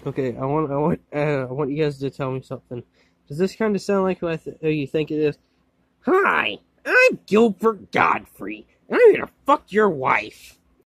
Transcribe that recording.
Okay, I want you guys to tell me something. Does this kind of sound like who you think it is? Hi, I'm Gilbert Godfrey, and I'm gonna fuck your wife.